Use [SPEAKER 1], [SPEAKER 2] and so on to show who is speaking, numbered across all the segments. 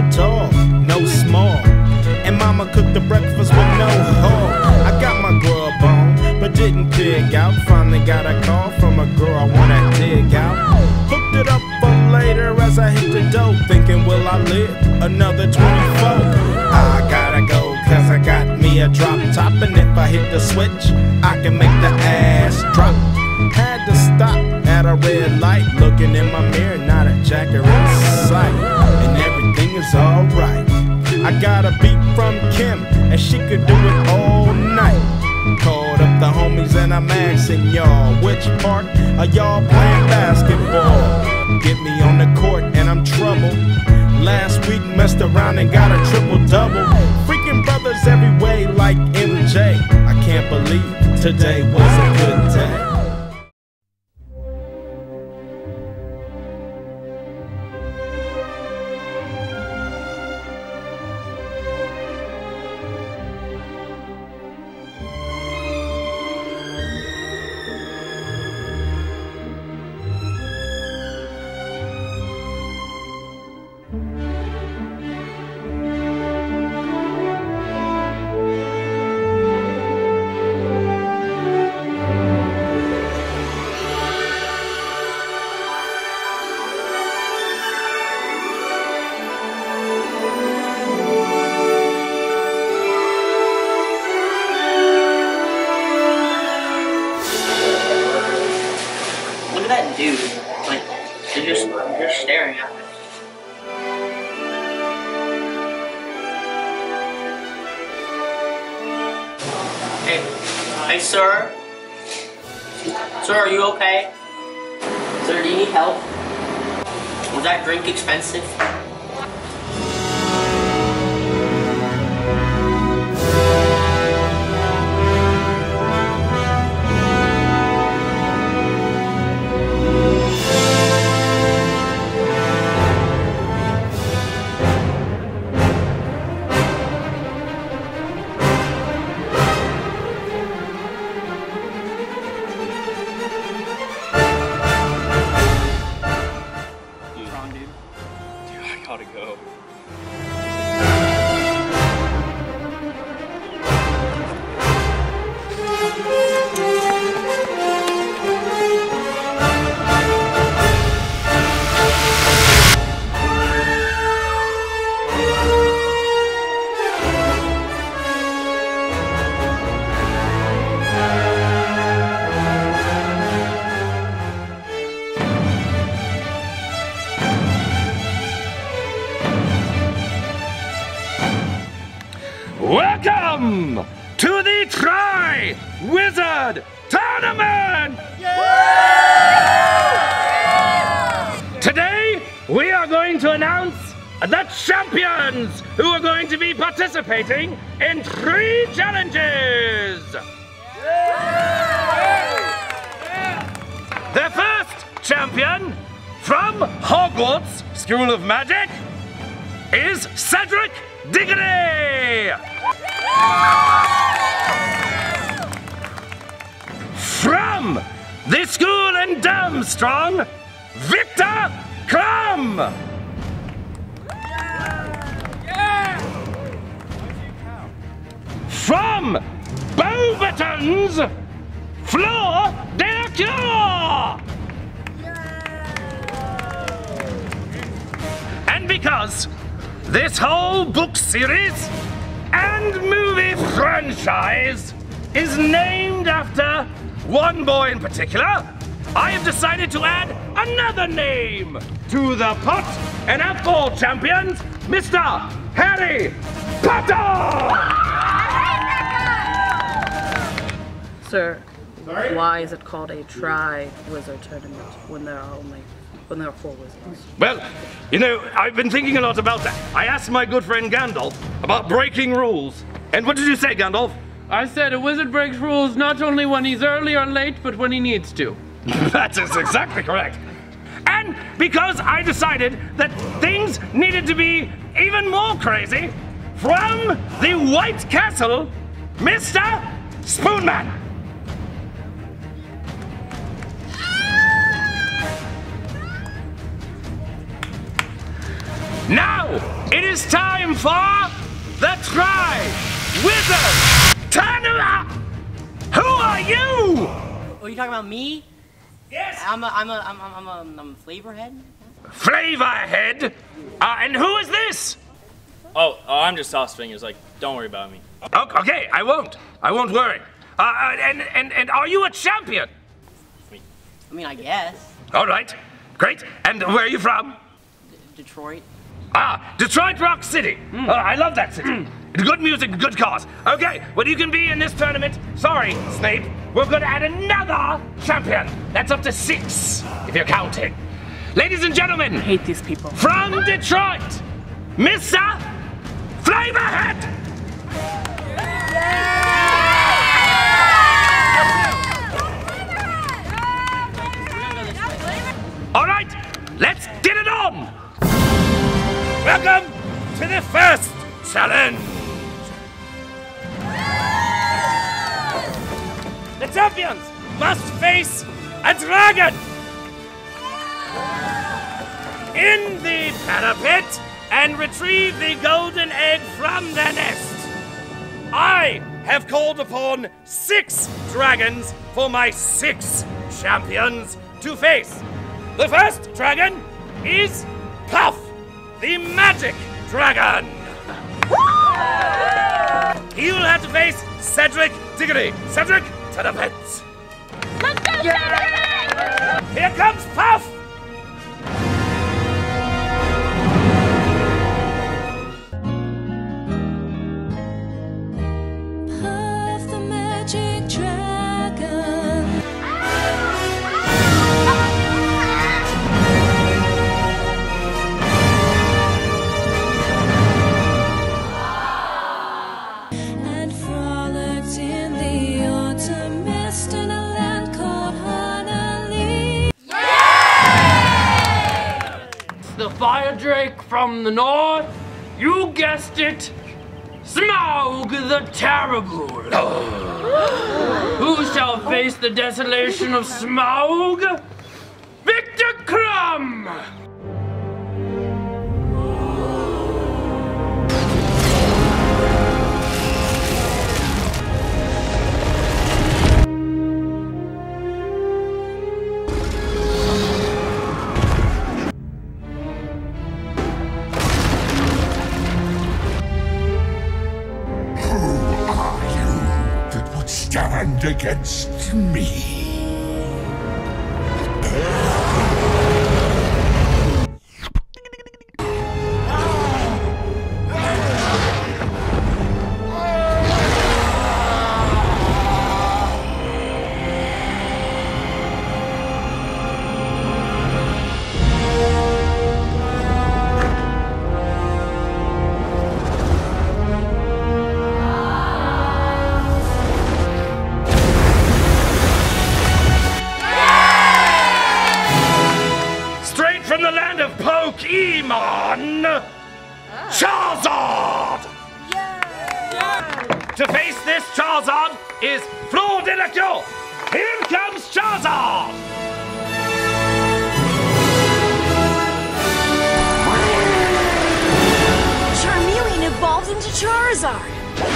[SPEAKER 1] tall, no small. And mama cooked the breakfast with no haul. I got my grub on, but didn't pig out. Finally got a call from a girl I wanna dig out. Hooked it up for later as I hit the dough, thinking will I live another 24? I gotta go cause I got me a drop top, and if I hit the switch, I can make the ass drop. Had to stop at a red light, looking in my mirror, not a jacker in sight, and everything is alright. I got a beat from Kim, and she could do it all night. Called up the homies and I'm asking y'all, which part are y'all playing basketball? Get me on the court and I'm troubled. Last week messed around and got a triple-double. Freaking brothers every way like MJ. I can't believe today was a good day.
[SPEAKER 2] Dude, like, they're just staring at me. Hey, sir? Sir, are you okay? Sir, do you need help? Was that drink expensive?
[SPEAKER 3] Gotta go.
[SPEAKER 4] Welcome to the Tri-Wizard Tournament! Today, we are going to announce the champions who are going to be participating in 3 challenges! The first champion from Hogwarts School of Magic is Cedric Diggory! From the school in Durmstrang, Victor Crumb! From Beauxbatons, Fleur Delacour! And because this whole book series and movie franchise is named after one boy in particular, I have decided to add another name to the pot, and our 4 champions, Mr. Harry Potter!
[SPEAKER 5] Sir, why is it called a Tri-Wizard Tournament when there are 4 wizards?
[SPEAKER 4] Well, you know, I've been thinking a lot about that. I asked my good friend Gandalf about breaking rules. And what did you say, Gandalf?
[SPEAKER 6] I said a wizard breaks rules not only when he's early or late, but when he needs to.
[SPEAKER 4] That is exactly correct. And because I decided that things needed to be even more crazy, from the White Castle, Mr. Spoonman. Now, It is time for the Tri-Wizard Tournament! Who are you?
[SPEAKER 2] Are you talking about me?
[SPEAKER 4] Yes.
[SPEAKER 2] I'm a Flavorhead.
[SPEAKER 4] Flavorhead? And who is this?
[SPEAKER 3] Oh, I'm just Sauce Fingers. Like, don't worry about me.
[SPEAKER 4] Okay, I won't worry. And are you a champion?
[SPEAKER 2] I mean, I guess.
[SPEAKER 4] All right, great. And where are you from?
[SPEAKER 2] Detroit.
[SPEAKER 4] Detroit Rock City. I love that city. Good music, good cause. Okay, well, you can be in this tournament. Sorry, Snape. We're going to add another champion. That's up to 6, if you're counting. Ladies and gentlemen.
[SPEAKER 5] I hate these people.
[SPEAKER 4] From Detroit, Mr. Flavorhead. All right, let's get it on. Welcome to the first challenge. The champions must face a dragon in the parapet and retrieve the golden egg from the nest. I have called upon 6 dragons for my 6 champions to face. The first dragon is Puff, the magic dragon. He will have to face Cedric Diggory. Cedric, to the pits.
[SPEAKER 7] Let's go, Cedric!
[SPEAKER 4] Here comes Puff.
[SPEAKER 7] Puff the magic dragon. And frolicked in the autumn mist in a land called Honolulu.
[SPEAKER 6] The fire drake from the north. You guessed it. Smaug the Terrible. Who shall face the desolation of Smaug? Victor Crumb!
[SPEAKER 8] Stand against me.
[SPEAKER 4] From the land of Pokemon, Charizard! To face this Charizard is Flor de la Cure. Here comes Charizard!
[SPEAKER 7] Charmeleon evolves into Charizard.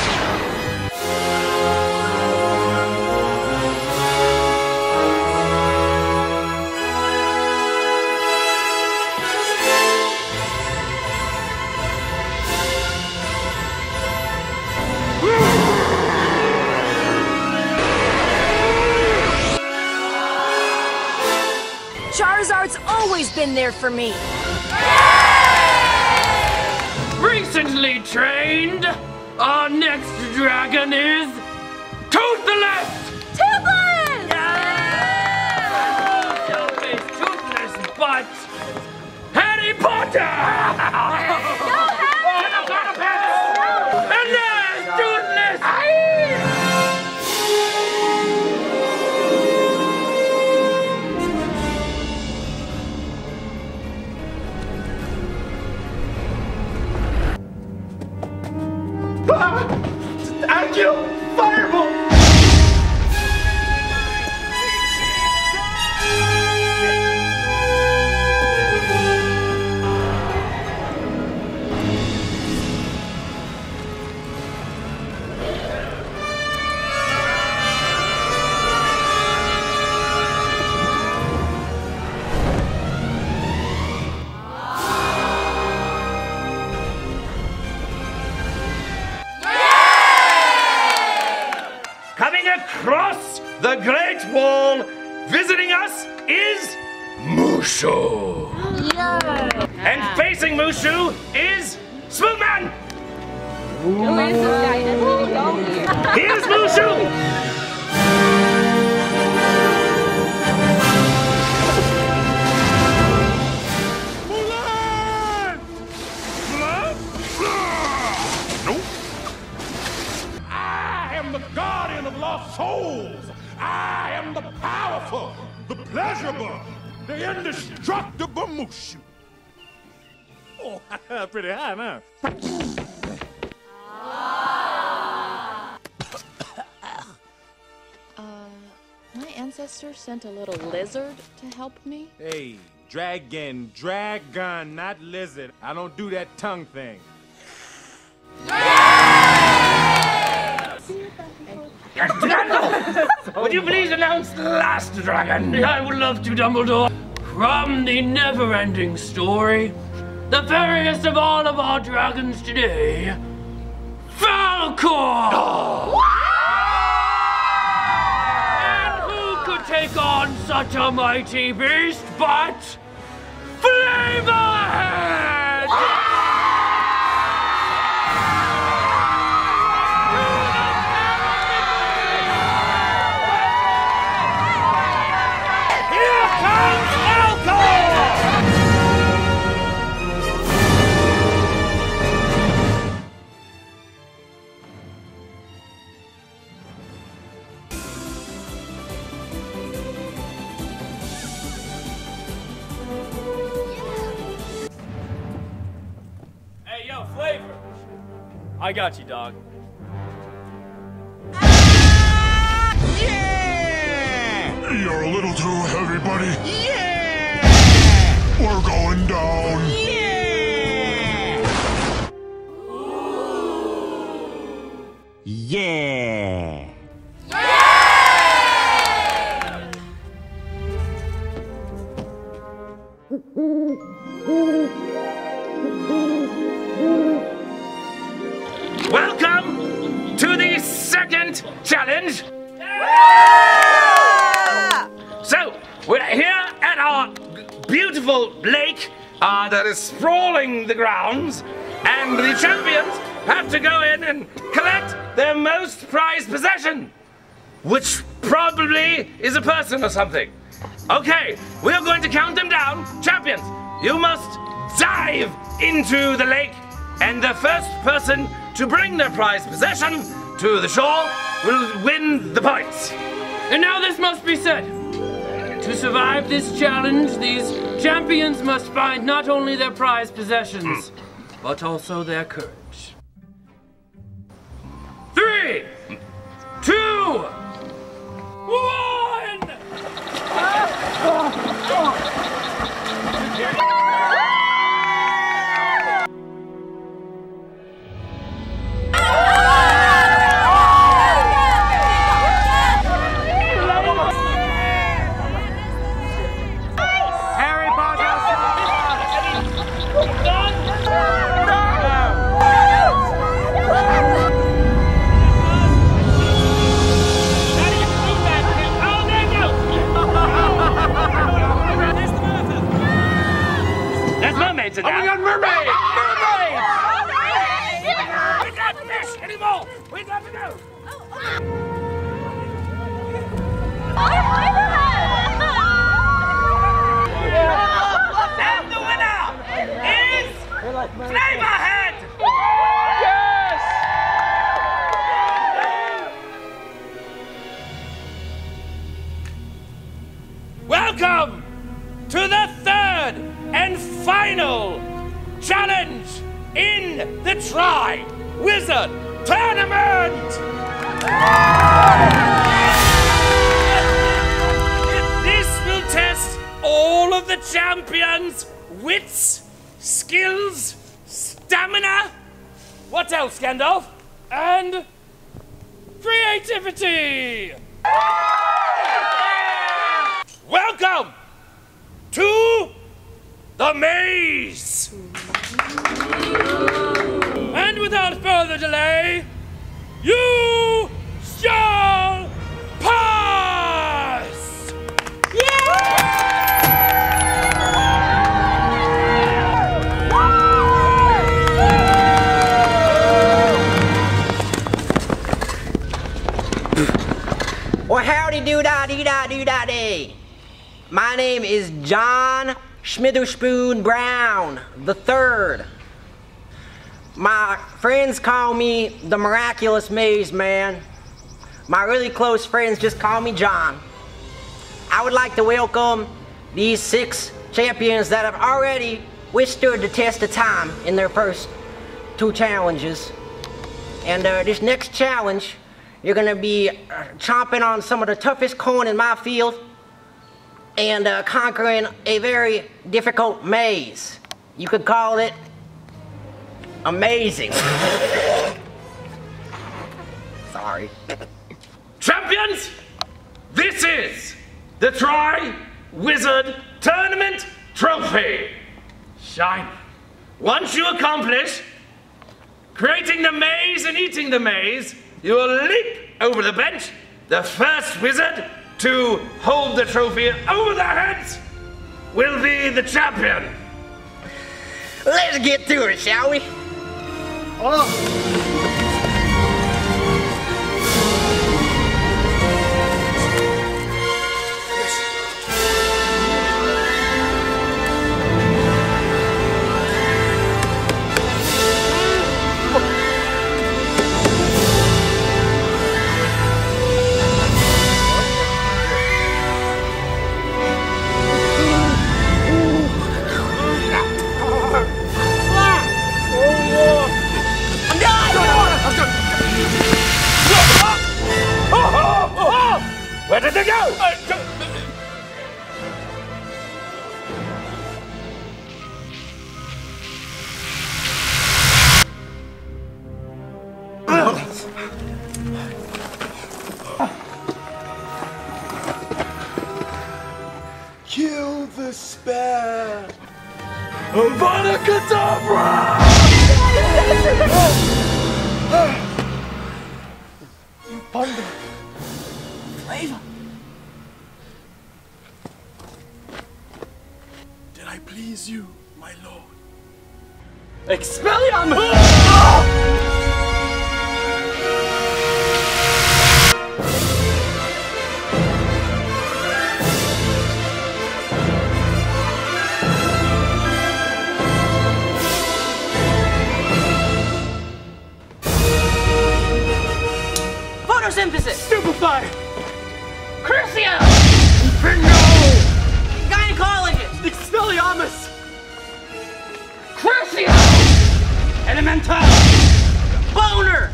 [SPEAKER 7] Charizard's always been there for me.
[SPEAKER 6] Recently trained, our next dragon is Toothless!
[SPEAKER 7] Toothless!
[SPEAKER 6] Shall face Toothless, but Harry Potter!
[SPEAKER 7] No, Harry!
[SPEAKER 6] And there's Toothless!
[SPEAKER 4] Thank you! Fireball! the Great Wall, visiting us is Mushu. And facing Mushu is Smoothman. Here's Mushu.
[SPEAKER 8] I am the guardian of lost souls. I am the powerful, the pleasurable, the indestructible Mushu. Oh, pretty high now.
[SPEAKER 9] My ancestors sent a little lizard to help me.
[SPEAKER 1] Hey, dragon, not lizard. I don't do that tongue thing.
[SPEAKER 4] Would you please announce the last dragon?
[SPEAKER 6] I would love to, Dumbledore. From the never-ending story, the fairest of all of our dragons today, Falcor! And who could take on such a mighty beast but Flavorhead!
[SPEAKER 3] Hey, yo, Flavor. I got you, dog.
[SPEAKER 8] You're a little too heavy, buddy. Yeah! We're going down.
[SPEAKER 1] Yeah!
[SPEAKER 4] Welcome to the second challenge. So, we're here at our beautiful lake that is sprawling the grounds, and the champions have to go in and collect their most prized possession, which probably is a person or something. Okay, we're going to count them down. Champions, you must dive into the lake, and the first person to bring their prized possession to the shore will win the points.
[SPEAKER 6] And now this must be said. To survive this challenge, these champions must find not only their prized possessions, but also their courage. 3, 2, 1!
[SPEAKER 4] mermaids in there. Oh, we got mermaids! Mermaids! We can't fish anymore! We got to go! And the winner is Flavorhead! Yes! Welcome to the third and final challenge in the Tri-Wizard Tournament! This will test all of the champions' wits, skills, stamina, what else, Gandalf? And creativity! Welcome to the maze! And without further delay, you shall pass!
[SPEAKER 2] Well, howdy do da dee da do da day. My name is John Schmitherspoon Brown III. My friends call me the Miraculous Maze Man. My really close friends just call me John. I would like to welcome these 6 champions that have already withstood the test of time in their first 2 challenges. And this next challenge, you're gonna be chomping on some of the toughest corn in my field and conquering a very difficult maze. You could call it amazing. Sorry.
[SPEAKER 4] Champions, this is the Tri-Wizard Tournament Trophy. Shine. Once you accomplish creating the maze and eating the maze, you will leap over the bench. The first wizard to hold the trophy over their heads will be the champion.
[SPEAKER 2] Let's get to it, shall we?
[SPEAKER 4] Where did they go?
[SPEAKER 1] Kill the spell.
[SPEAKER 4] Avada Kedavra!
[SPEAKER 1] Flavor. Did I please you, my lord?
[SPEAKER 6] Expelliarmus!
[SPEAKER 2] Photosynthesis!
[SPEAKER 6] Stupefy!
[SPEAKER 2] Crucio!
[SPEAKER 6] Bingo!
[SPEAKER 2] Gynecologist!
[SPEAKER 6] Expelliarmus! Crucio! Elemental!
[SPEAKER 2] Boner!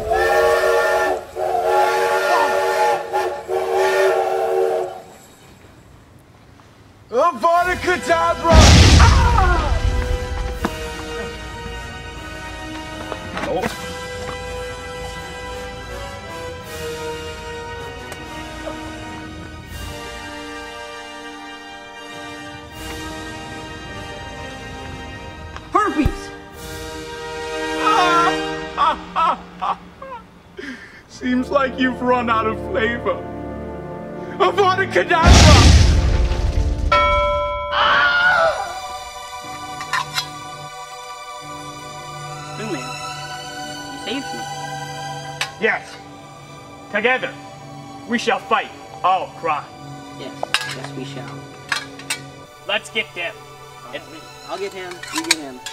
[SPEAKER 1] Avada Kedavra!
[SPEAKER 2] Herpes!
[SPEAKER 1] Seems like you've run out of flavor. Avada Kedavra!
[SPEAKER 2] Spoonman, you saved me.
[SPEAKER 6] Yes. Together, we shall fight all crime.
[SPEAKER 2] Yes, yes we shall.
[SPEAKER 6] Let's get them.
[SPEAKER 2] I'll get him, you get him.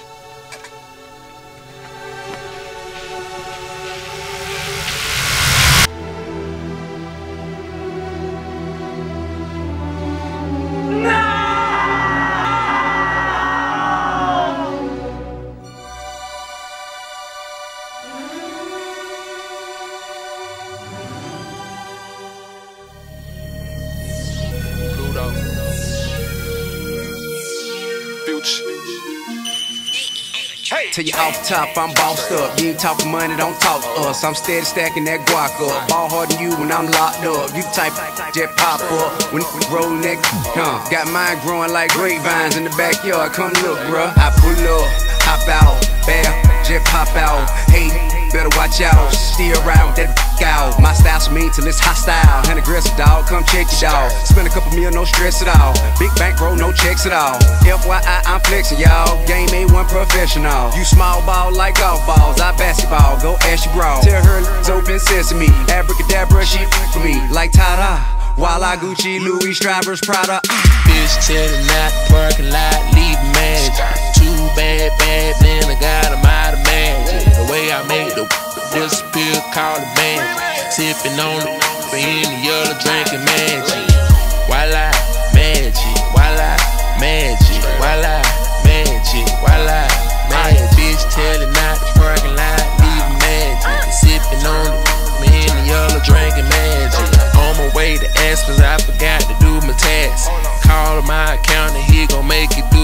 [SPEAKER 10] Tell you off top, I'm bossed up. You ain't talking money, don't talk to us. I'm steady stacking that guac up. Ball harder than you when I'm locked up. You type jet pop up when rolling that got mine growing like grapevines in the backyard. Come look, bruh. I pull up, hop out, bam, jet pop out. Hey, better watch out. Steer around with that out. My style's so mean till it's hostile. And aggressive, dog, come check your dog. Spend a couple mil, no stress at all. Big bankroll, no checks at all. FYI, I'm flexing, y'all. Game A1 professional. You small ball like golf balls. I basketball, go ask your bra. Tell her it's open sesame. Abracadabra, she for me like ta-da. While I Gucci, Louis, Strivers, Prada.
[SPEAKER 11] Bitch telling out the parking lot, leave magic. Too bad, then I got 'em out of magic. The way I made the disappear, call it magic. Sipping on the in the yellow, drinking magic. Voila, magic. Voila, magic. Voila, magic. Voila, magic. Bitch telling out the parking lot, leave magic. Sipping on the in the yellow, drinking magic. On my way to Aspens, I forgot to do my tax. Call my accountant, he gon' make it do